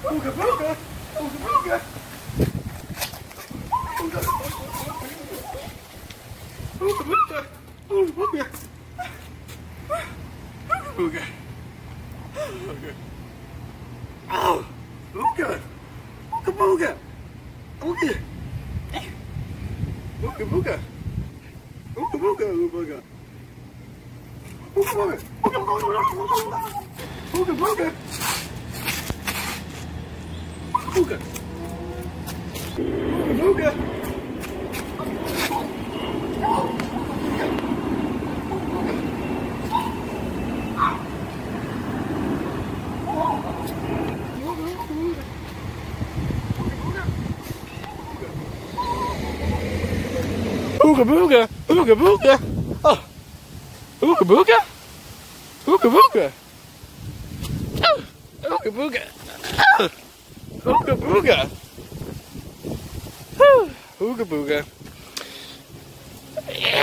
Ooga booga. Ooga booga. Ooga booga. Ooga booga. Ooga. Ooga. Oh, ooga. Ooga booga. Ooga. Ooga booga. Ooga booga. Ooga booga. Ooga booga. Ooga booga. Ooga. Ooga. Ooga booga. Ooga booga. Oh. Ooga booga. Ooga booga. Oh. Ooga booga. Oh. Ooga booga. Ooga booga.